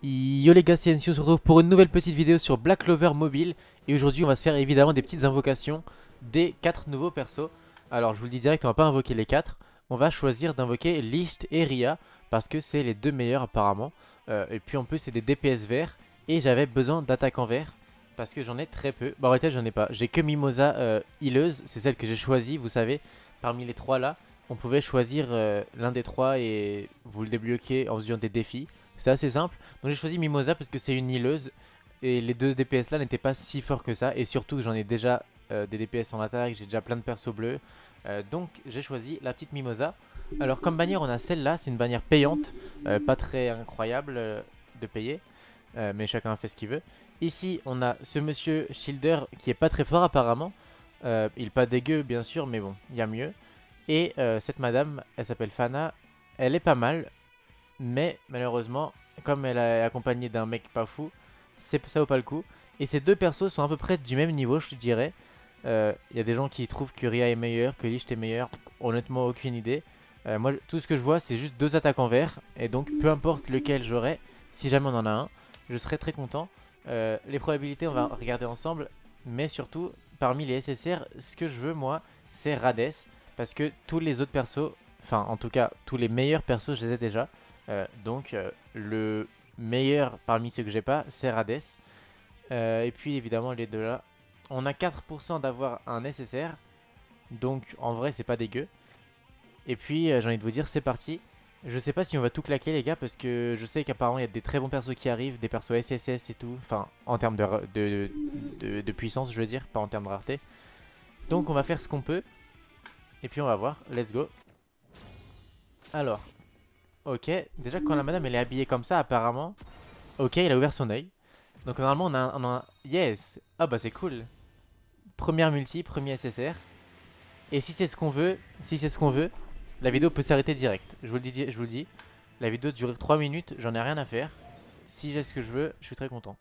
Yo les gars, c'est NC, on se retrouve pour une nouvelle petite vidéo sur Black Clover Mobile. Et aujourd'hui on va se faire évidemment des petites invocations des 4 nouveaux persos. Alors je vous le dis direct, on va pas invoquer les 4. On va choisir d'invoquer Licht et Ria parce que c'est les deux meilleurs apparemment. Et puis en plus c'est des DPS verts. Et j'avais besoin d'attaquants verts parce que j'en ai très peu. Bon en réalité j'en ai pas, j'ai que Mimosa healeuse, c'est celle que j'ai choisie, vous savez. Parmi les 3 là, on pouvait choisir l'un des 3 et vous le débloquer en faisant des défis. C'est assez simple. Donc j'ai choisi Mimosa parce que c'est une healeuse. Et les deux DPS là n'étaient pas si forts que ça. Et surtout j'en ai déjà des DPS en attaque. J'ai déjà plein de persos bleus. Donc j'ai choisi la petite Mimosa. Alors comme bannière on a celle-là. C'est une bannière payante. Pas très incroyable de payer. Mais chacun fait ce qu'il veut. Ici on a ce monsieur Shielder qui est pas très fort apparemment. Il est pas dégueu bien sûr. Mais bon, il y a mieux. Et cette madame, elle s'appelle Fana. Elle est pas mal. Mais malheureusement, comme elle est accompagnée d'un mec pas fou, ça vaut pas le coup. Et ces deux persos sont à peu près du même niveau, je dirais. Y a des gens qui trouvent que Ria est meilleur, que Licht est meilleur. Honnêtement, aucune idée. Moi, tout ce que je vois, c'est juste deux attaques en vert. Et donc, peu importe lequel j'aurai, si jamais on en a un, je serai très content. Les probabilités, on va regarder ensemble. Mais surtout, parmi les SSR, ce que je veux, moi, c'est Rades. Parce que tous les autres persos, enfin, en tout cas, tous les meilleurs persos, je les ai déjà. Donc le meilleur parmi ceux que j'ai pas, c'est Rades. Et puis évidemment les deux là. On a 4% d'avoir un SSR. Donc en vrai c'est pas dégueu. Et puis j'ai envie de vous dire c'est parti. Je sais pas si on va tout claquer les gars parce que je sais qu'apparemment il y a des très bons persos qui arrivent. Des persos SSS et tout. Enfin en termes de puissance je veux dire. Pas en termes de rareté. Donc on va faire ce qu'on peut. Et puis on va voir. Let's go. Alors. Ok, déjà quand la madame elle est habillée comme ça apparemment. Ok, il a ouvert son œil. Donc normalement on a un... Yes. Ah bah c'est cool. Première multi, premier SSR. Et si c'est ce qu'on veut, la vidéo peut s'arrêter direct. Je vous le dis. La vidéo dure 3 minutes, j'en ai rien à faire. Si j'ai ce que je veux, je suis très content.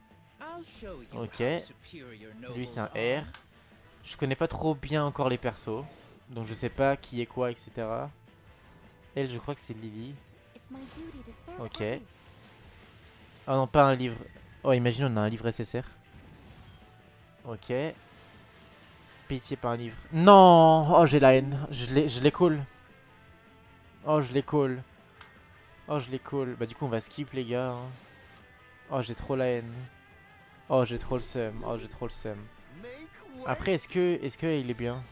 Ok. Lui c'est un R. Je connais pas trop bien encore les persos. Donc je sais pas qui est quoi, etc. Elle, je crois que c'est Lily. Ok. Oh non, pas un livre. Oh, imagine, on a un livre SSR. Ok. Pitié, pas un livre. Non. Oh, j'ai la haine. Je les call. Oh, je les call. Oh, je les call. Bah, du coup, on va skip, les gars. Hein. Oh, j'ai trop la haine. Oh, j'ai trop le seum. Oh, j'ai trop le seum. Après, est-ce que il est bien?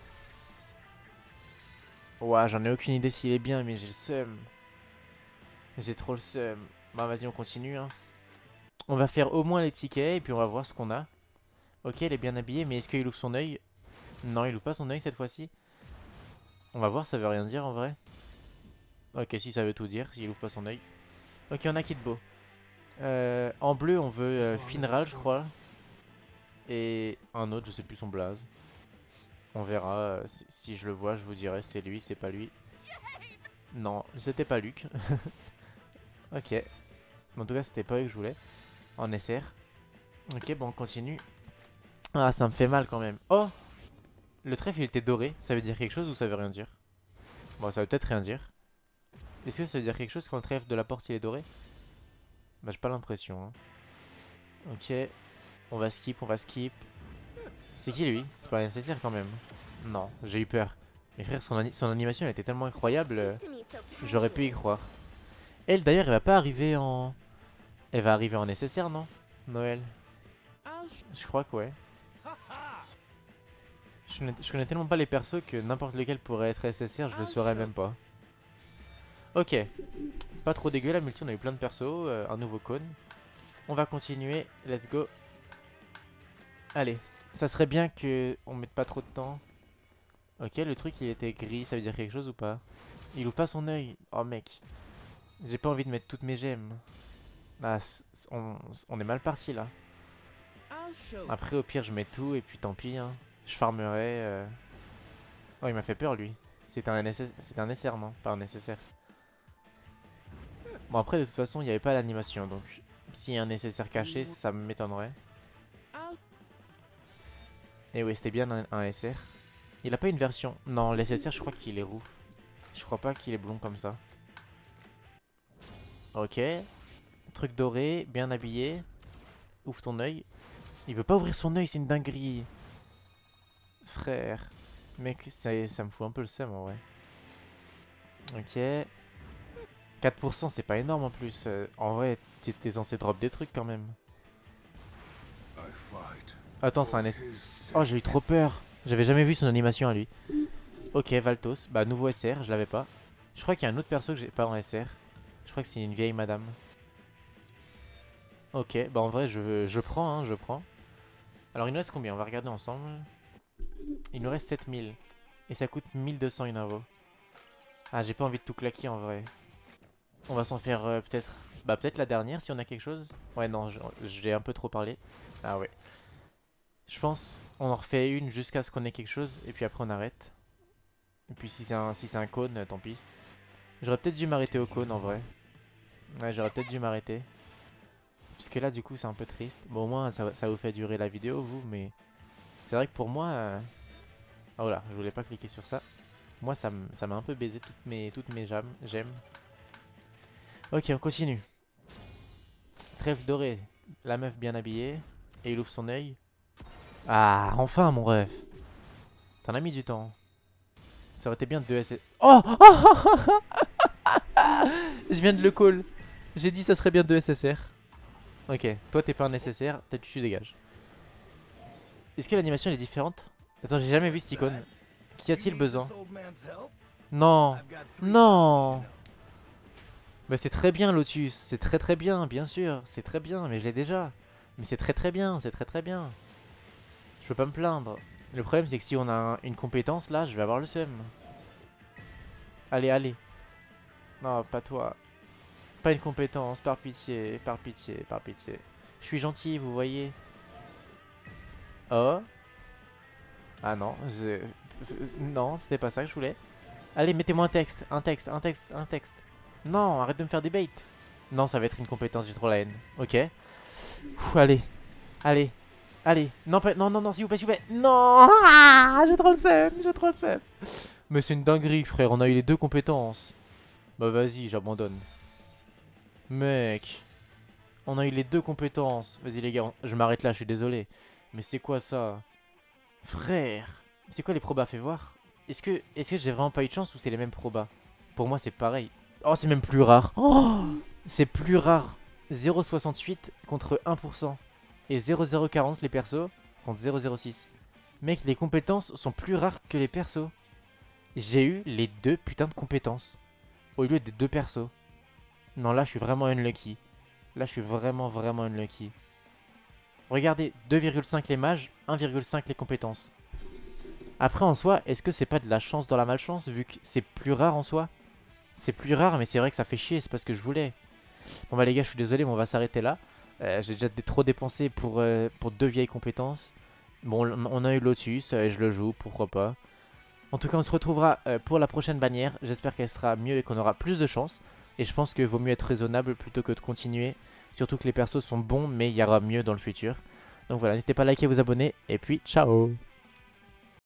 Ouais, j'en ai aucune idée s'il est bien, mais j'ai le seum. J'ai trop le seum. Bah, vas-y, on continue. Hein. On va faire au moins les tickets et puis on va voir ce qu'on a. Ok, elle est bien habillée, mais est-ce qu'il ouvre son œil? Non, il ouvre pas son œil cette fois-ci. On va voir, ça veut rien dire en vrai. Ok, si ça veut tout dire, s'il ouvre pas son œil. Ok, on a Kitbo. En bleu, on veut Finral, je crois. Et un autre, je sais plus son blaze. On verra. Si je le vois, je vous dirai c'est lui, c'est pas lui. Non, c'était pas Luc. Ok. En tout cas, c'était pas eux que je voulais. En SR. Ok, bon, on continue. Ah, ça me fait mal quand même. Oh! Le trèfle, il était doré. Ça veut dire quelque chose ou ça veut rien dire? Bon, ça veut peut-être rien dire. Est-ce que ça veut dire quelque chose quand le trèfle de la porte il est doré? Bah j'ai pas l'impression. Hein. Ok, on va skip, on va skip. C'est qui lui? C'est pas nécessaire quand même. Non, j'ai eu peur. Mais frère, son animation elle était tellement incroyable. J'aurais pu y croire. Elle d'ailleurs, elle va pas arriver en... Elle va arriver en nécessaire, non? Noël. Je crois que ouais. Je connais tellement pas les persos que n'importe lequel pourrait être SSR, je le saurais même pas. Ok, pas trop dégueu la multi, on a eu plein de persos, un nouveau cône. On va continuer, let's go. Allez, ça serait bien que on mette pas trop de temps. Ok, le truc il était gris, ça veut dire quelque chose ou pas? Il ouvre pas son œil. Oh mec, j'ai pas envie de mettre toutes mes gemmes. Ah, on est mal parti là. Après au pire je mets tout et puis tant pis hein. Je farmerai. Oh il m'a fait peur lui. C'est un SR non? Pas un nécessaire. Bon après de toute façon il n'y avait pas l'animation donc s'il y a un nécessaire caché ça m'étonnerait. Et oui c'était bien un SR. Il a pas une version. Non l'SSR je crois qu'il est roux. Je crois pas qu'il est blond comme ça. Ok. Truc doré, bien habillé. Ouvre ton œil. Il veut pas ouvrir son œil, c'est une dinguerie. Frère. Mec, ça me fout un peu le seum en vrai. Ok. 4% c'est pas énorme en plus. En vrai, t'es censé drop des trucs quand même. Attends, c'est un S. Oh, j'ai eu trop peur. J'avais jamais vu son animation à lui. Ok, Valtos. Bah, nouveau SR, je l'avais pas. Je crois qu'il y a un autre perso que j'ai pas en SR. Je crois que c'est une vieille madame. Ok, bah en vrai, je prends, hein, je prends. Alors, il nous reste combien? On va regarder ensemble. Il nous reste 7000. Et ça coûte 1200 une invo. Ah, j'ai pas envie de tout claquer en vrai. On va s'en faire peut-être... Bah, peut-être la dernière si on a quelque chose. Ouais, non, j'ai un peu trop parlé. Ah ouais. Je pense on en refait une jusqu'à ce qu'on ait quelque chose. Et puis après, on arrête. Et puis si c'est un cône, tant pis. J'aurais peut-être dû m'arrêter au cône en vrai. Ouais, j'aurais peut-être dû m'arrêter. Puisque là, du coup, c'est un peu triste. Bon, au moins, ça vous fait durer la vidéo, vous. Mais c'est vrai que pour moi... Oh là, je voulais pas cliquer sur ça. Moi, ça m'a un peu baisé toutes mes j'aime. Ok, on continue. Trèfle doré. La meuf bien habillée. Et il ouvre son œil. Ah, enfin, mon ref. T'en as mis du temps. Ça aurait été bien de 2 SS. Oh, je viens de le call. J'ai dit ça serait bien 2 SSR. Ok, toi t'es pas un SSR, tu dégages. Est-ce que l'animation est différente? Attends, j'ai jamais vu cette icône. Qu'y a-t-il besoin? Non. Non. Bah c'est très bien Lotus, c'est très bien, bien sûr. C'est très bien, mais je l'ai déjà. Mais c'est très bien, c'est très bien. Je peux pas me plaindre. Le problème c'est que si on a une compétence là, je vais avoir le seum. Allez, allez. Non, pas toi. Pas une compétence, par pitié, par pitié, par pitié. Je suis gentil, vous voyez. Oh. Ah non, non, c'était pas ça que je voulais. Allez, mettez-moi un texte, un texte, un texte, un texte. Non, arrête de me faire des baits. Non, ça va être une compétence, j'ai trop la haine. Ok. Allez, allez, allez. Non, non, non, non, s'il vous plaît, s'il vous plaît. Non, j'ai trop le seum, j'ai trop le seum. Mais c'est une dinguerie, frère, on a eu les deux compétences. Bah vas-y, j'abandonne. Mec, on a eu les deux compétences. Vas-y les gars, je m'arrête là, je suis désolé. Mais c'est quoi ça? Frère, c'est quoi les probas? Fais voir. Est-ce que j'ai vraiment pas eu de chance ou c'est les mêmes probas? Pour moi c'est pareil. Oh, c'est même plus rare. Oh, c'est plus rare. 0,68 contre 1%. Et 0,040 les persos contre 0,06. Mec, les compétences sont plus rares que les persos. J'ai eu les deux putains de compétences au lieu des deux persos. Non, là je suis vraiment unlucky. Là je suis vraiment unlucky. Regardez, 2,5 les mages, 1,5 les compétences. Après en soi, est-ce que c'est pas de la chance dans la malchance vu que c'est plus rare en soi? C'est plus rare mais c'est vrai que ça fait chier, c'est pas ce que je voulais. Bon bah les gars, je suis désolé mais on va s'arrêter là. J'ai déjà trop dépensé pour deux vieilles compétences. Bon, on a eu Lotus, je le joue, pourquoi pas. En tout cas, on se retrouvera pour la prochaine bannière. J'espère qu'elle sera mieux et qu'on aura plus de chance. Et je pense qu'il vaut mieux être raisonnable plutôt que de continuer. Surtout que les persos sont bons mais il y aura mieux dans le futur. Donc voilà, n'hésitez pas à liker, vous abonner et puis ciao.